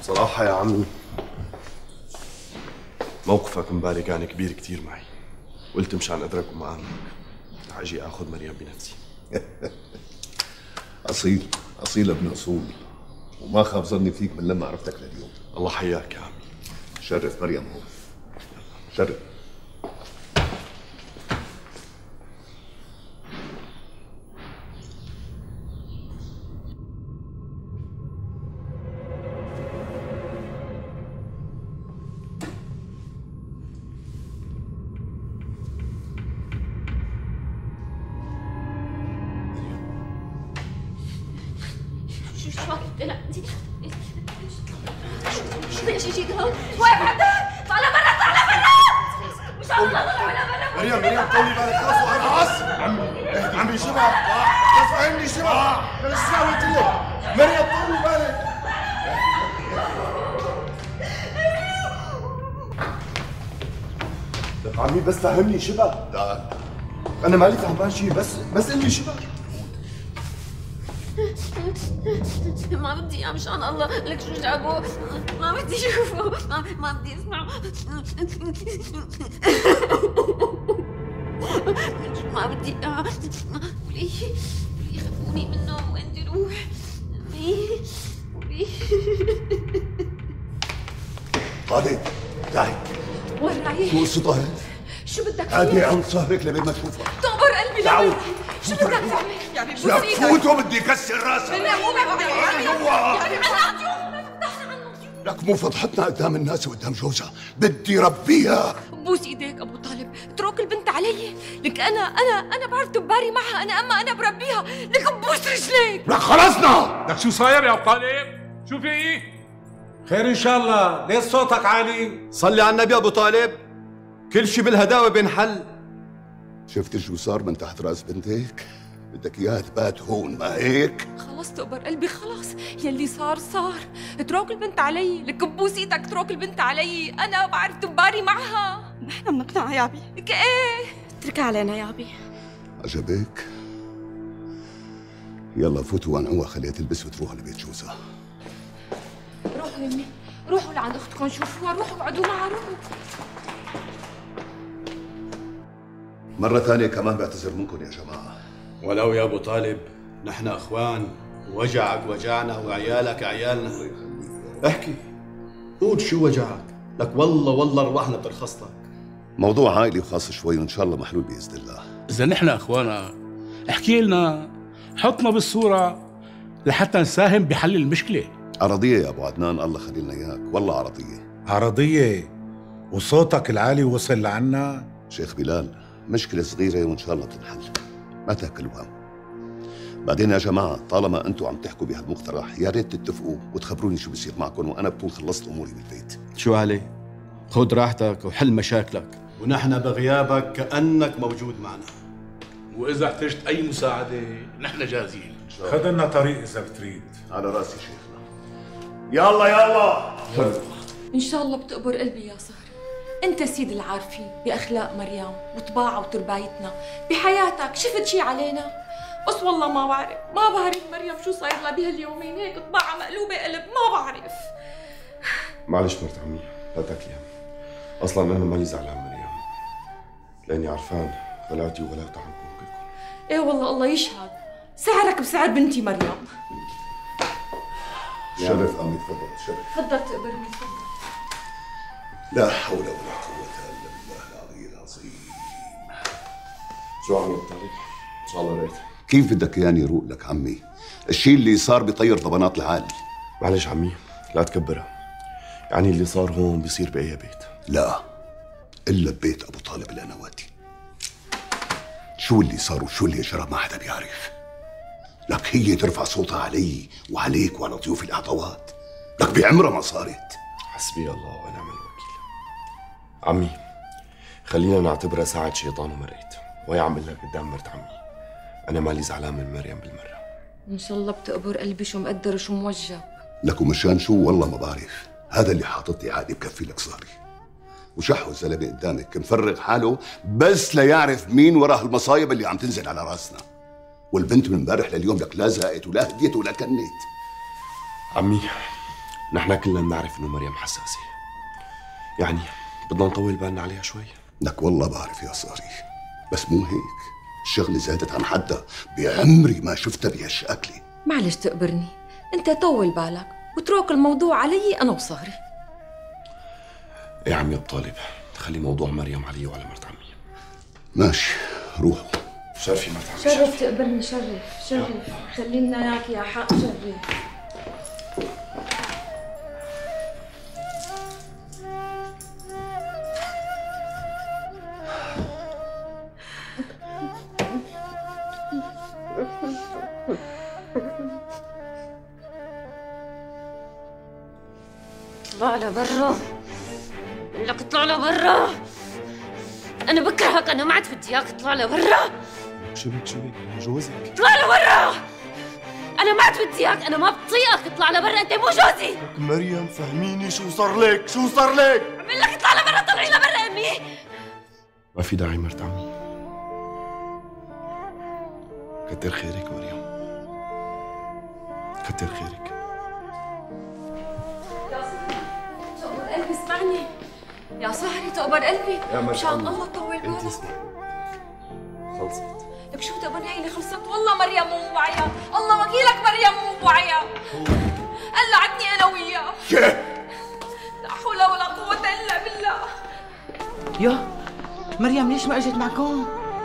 صراحة يا عمي موقفك امبارح كان كبير كتير معي. قلت مشان ادرك ومآمنك رح اجي اخذ مريم بنفسي. اصيل اصيل ابن اصول، وما خاف ظني فيك من لما عرفتك لليوم. الله حياك يا عمي. شرف مريم هون. شرف. ليش اجيت هون؟ واقف عندك؟ طالع برا طالع برا! مش عم طالع برا. مريم طولي بالك خلاص. عمي شبع بس فهمني شبع. انا شو سويت لك؟ مريم طولي بالك. لك عمي بس فهمني شبع. لا انا مالي فهمان شيء، بس قل لي شبع. ما بدي اياه مشان الله، لك شو جابه؟ ما بدي اشوفه، ما بدي اسمعه. ما بدي اياه. ولي يخافوني منه. وين بدي اروح؟ طالب تعي. وين رايح؟ شو قصة طالب؟ شو بدك عادي فيه؟ عم سهرك لبين ما تشوفها. تقبر قلبي تعالوا. شو بدك تعمل؟ يا بيبي لا فوتوا بدي كسر راسك. لك مو فضحتنا قدام الناس وقدام جوزها، بدي ربيها. بوس ايديك ابو طالب، اترك البنت علي. لك انا بعرف تباري معها، انا بربيها. لك بوس رجليك. لك خلصنا. لك شو صاير يا ابو طالب؟ شو في ايه؟ خير ان شاء الله، ليش صوتك عالي؟ صلي على النبي ابو طالب، كل شي بالهداوه بينحل. شفت شو صار من تحت راس بنتك؟ بدك اياها تبات هون ما هيك؟ خلص تقبر قلبي خلص، يلي صار صار. اترك البنت علي. لك بوس ايدك اترك البنت علي، انا بعرف تباري معها. نحن بنقنعها يا ابي. لك ايه؟ اتركها علينا يا ابي. عجبك؟ يلا فوتوا وانعوها خليها تلبس وتروح لبيت جوزها. روحوا يمي، روحوا لعند اختكم شوفوها، روحوا اقعدوا معها، روحوا. مرة ثانية كمان بعتذر منكم يا جماعة. ولو يا ابو طالب نحن اخوان، وجعك وجعنا وعيالك عيالنا. احكي قول شو وجعك؟ لك والله رواحنا بترخص لك. موضوع عائلي وخاص شوي وان شاء الله محلول باذن الله. اذا نحن اخوانا احكي لنا، حطنا بالصوره لحتى نساهم بحل المشكله. عرضية يا ابو عدنان، الله خلي لنا اياك، والله عرضية. عرضية وصوتك العالي وصل لعنا. شيخ بلال مشكلة صغيرة وان شاء الله بتنحل، ما تاكلوا هم. بعدين يا جماعة طالما انتم عم تحكوا بهالمقترح يا ريت تتفقوا وتخبروني شو بصير معكم، وانا بكون خلصت اموري بالبيت. شو عليه؟ خذ راحتك وحل مشاكلك، ونحن بغيابك كأنك موجود معنا. واذا احتجت اي مساعده نحن جاهزين. خذ لنا طريق اذا بتريد. على راسي شيخنا. يلا ان شاء الله بتقبر قلبي يا صهر. انت سيد العارفين باخلاق مريم وطباعها وتربايتنا بحياتك. شفت شي علينا؟ بس والله ما بعرف مريم شو صاير لها بهاليومين، هيك طباعها مقلوبه قلب، ما بعرف. معلش مرت عمي لا تاكلي هم. اصلا انا مالي زعلان مريم، لاني عرفان غلاوتي وغلاوت عنكم كلكم. ايه والله الله يشهد، سعرك بسعر بنتي مريم. شرف امي، تفضل شرف. تفضل تقبرني تفضل. لا حول ولا قوة الا بالله العلي العظيم. شو عم طالب؟ ان شاء الله ريت. كيف بدك اياني يروق لك عمي؟ الشيء اللي صار بيطير ضبانات العالي. معلش عمي لا تكبرها، يعني اللي صار هون بيصير باي بيت. لا الا ببيت ابو طالب الانواتي. شو اللي صار وشو اللي جرى ما حدا بيعرف. لك هي ترفع صوتها علي وعليك وعلى ضيوف الاعطوات، لك بعمرها ما صارت. حسبي الله ونعم الوكيل. عمي خلينا نعتبرها ساعة شيطان ومرقت، وهي عم لك قدام مرت عمي انا مالي زعلان من مريم بالمرة. ان شاء الله بتقبر قلبي شو مقدر وشو موجب. لك ومشان شو والله ما بعرف، هذا اللي حاطط لي عادي بكفي لك صاري. وشحو الزلمه قدامك مفرغ حاله بس ليعرف مين وراه المصايب اللي عم تنزل على راسنا. والبنت من امبارح لليوم لك لا زائت ولا هديت ولا كنت. عمي نحن كلنا بنعرف انه مريم حساسة، يعني بدنا نطول بالنا عليها شوي. لك والله بعرف يا صهري، بس مو هيك، الشغلة زادت عن حدها، بعمري ما شفتها بهالشكلة. معلش تقبرني، انت طول بالك وترك الموضوع علي انا وصهري. يا عمي ابو طالب، خلي موضوع مريم علي وعلى مرت عمي. ماشي، روحوا. شرفي مرت عمي. شرف تقبرني، شرف خلينا اياك يا حق، شرف. اطلع لبرا، بقول لك اطلع لبرا، انا بكرهك، انا ما عاد بدي اياك، اطلع لبرا. شو بك جوزك؟ اطلع لبرا، انا ما عاد بدي اياك، انا ما بطيقك، اطلع لبرا، انت مو جوزي. مريم فهميني شو صار لك؟ شو صار لك؟ عمل لك اطلع لبرا، طلعي لبرا امي. ما في داعي مرت عمي، كتر خيرك مريم، كتر خيرك. تقبر قلبي، اسمعني يا صهري، تقبر قلبي مشان الله طول بالك. انت اسمعي، خلصت. لك شو تقبر هيني خلصت؟ والله مريم مو وعيا، الله وكيلك مريم مو وعيا، قلعتني انا وياه. لا حول ولا قوة الا بالله. يا مريم ليش ما اجت معكم؟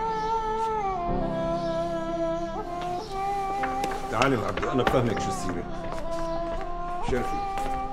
تعالي عبدو، انا بفهمك شو السيره. شرفي.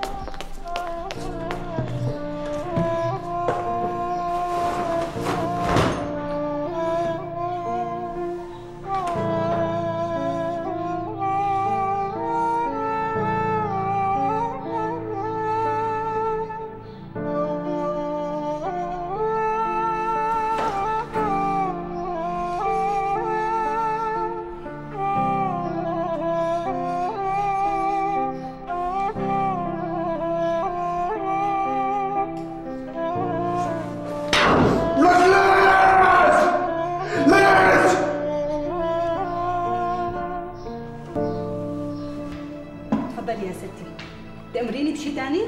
تفضلي يا ستي، تأمريني بشي تاني؟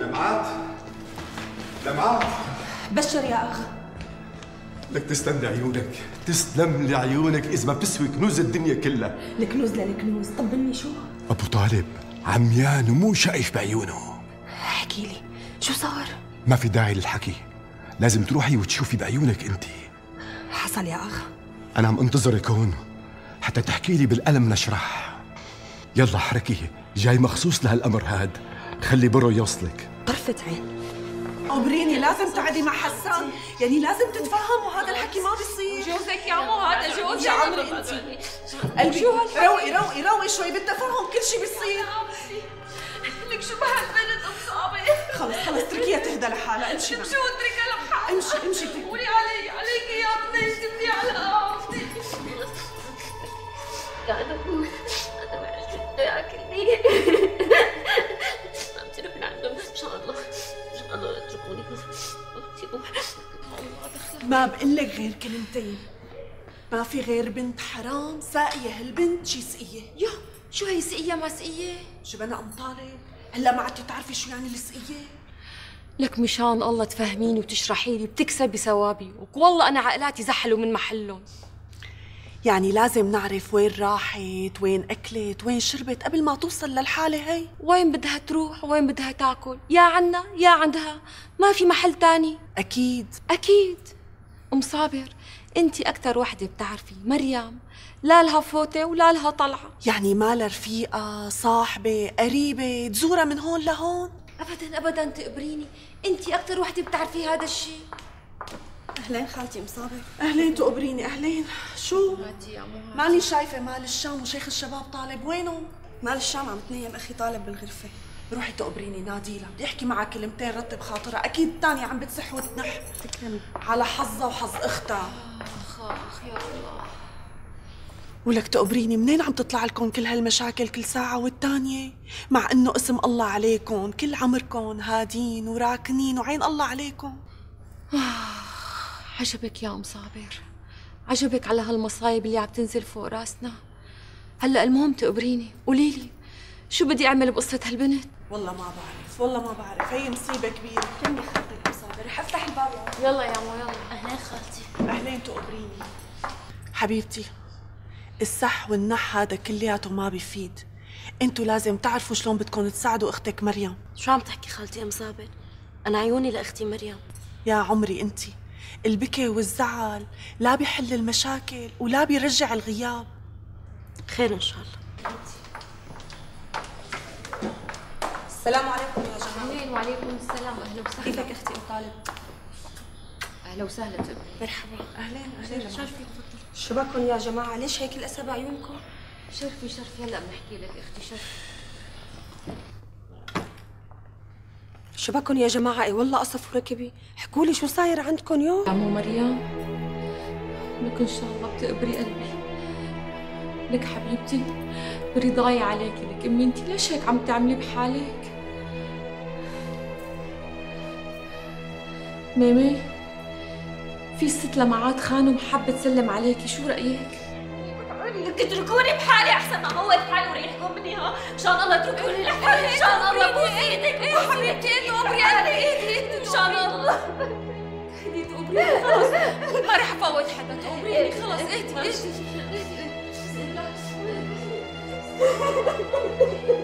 لمعات بشر يا أخ. لك تسلم لعيونك، تسلم لعيونك، إذا ما بتسوي كنوز الدنيا كلها. الكنوز للكنوز، طمني شو؟ أبو طالب عميان ومو شايف بعيونه. احكي لي شو صار؟ ما في داعي للحكي، لازم تروحي وتشوفي بعيونك أنت. حصل يا أخ؟ أنا عم انتظرك هون حتى تحكي لي بالقلم نشرح. يلا حركي، جاي مخصوص لهالأمر هاد، خلي برو يوصلك. طرفة عين. عبريني لازم تقعدي مع حسان، يعني لازم تتفاهموا، هذا الحكي ما بيصير. جوزك يا عمو، هذا جوزي يا عمري انت. قلبي روقي شوي، بالتفاهم كل شيء بيصير. لك شو بهالبنت مصابة. خلص اتركيها تهدى لحالها، امشي شو اتركها لحالها؟ امشي قولي عليك يا بنت، جبتي على قافتي. انا ما عرفت بده ياكلني. عم تروح لعندهم ان شاء الله، اتركوني. ما بقول لك غير كلمتين، ما في غير بنت حرام ساقية، هالبنت شي سقية. يا شو هي سقية ما سقية؟ شبنا أم طالب، هلا ما عدتي تعرفي شو يعني السقية؟ لك مشان الله تفهميني وتشرحي لي، بتكسبي ثوابي، والله أنا عقلاتي زحلوا من محلهم. يعني لازم نعرف وين راحت، وين أكلت، وين شربت قبل ما توصل للحالة هي. وين بدها تروح، وين بدها تاكل، يا عنا يا عندها، ما في محل تاني. أكيد أم صابر، أنتي أكتر وحدة بتعرفي مريم، لا لها فوتة ولا لها طلعة. يعني ما لها رفيقة، صاحبة، قريبة تزورها من هون لهون؟ أبدا تقبريني، أنتي أكتر وحدة بتعرفي هذا الشيء. أهلين خالتي أم صابر. أهلين تقبريني، أهلين. شو؟ هاتي يا عمو، ماني شايفة مال الشام وشيخ الشباب طالب، وينهم؟ مال الشام عم تنيم أخي طالب بالغرفة. روحي تقبريني، ناديلها، بدي احكي معها كلمتين رتب خاطرها، اكيد الثانية عم بتسح وتنح. تكرمي. على حظها وحظ اختها. آخ يا الله. ولك تقبريني، منين عم تطلع لكم كل هالمشاكل كل ساعة والتانية؟ مع انه اسم الله عليكم، كل عمركم هادين وراكنين وعين الله عليكم. عجبك يا أم صابر، عجبك على هالمصايب اللي عم تنزل فوق راسنا. هلا المهم تقبريني، قوليلي شو بدي أعمل بقصة هالبنت؟ والله ما بعرف، والله ما بعرف، هي مصيبة كبيرة. لمي خاطرك ام صابر، رح افتح الباب يلا يا عمو يلا. اهلين خالتي. أهلين تقبريني. حبيبتي السح والنح هذا كلياته ما بيفيد، انتوا لازم تعرفوا شلون بدكم تساعدوا اختك مريم. شو عم تحكي خالتي ام صابر؟ انا عيوني لاختي مريم. يا عمري انتي البكي والزعل لا بيحل المشاكل ولا بيرجع الغياب. خير ان شاء الله. السلام عليكم يا جماعه. اهلين وعليكم السلام. اهلا وسهلا. كيفك اختي ام طالب؟ اهلا وسهلا تبي. مرحبا. اهلين اهلين. شرفي تفضلي. شو بكم يا جماعه؟ ليش هيك الاسى بعيونكم؟ شرفي هلا بنحكي لك اختي شرفي. شو بكم يا جماعه؟ اي والله قصف وركبي، حكوا لي شو صاير عندكم يوم؟ عمو مريم لك ان شاء الله بتقبري قلبي. لك حبيبتي برضاي عليكي. لك امي انت ليش هيك عم تعملي بحالك؟ ميمي في ست لمعات خانم حابه تسلم عليكي، شو رايك؟ لك اتركوني بحالي احسن ما اموت حالي وريحكم مني. ها ان شاء الله اتركوني لحالي. ان شاء الله بوس ايدك بوس حبيبتي. انت قبري قلبي ان شاء الله. اهدي تقبريني خلص، ما رح فوت حدا. تقبريني خلص. اهدي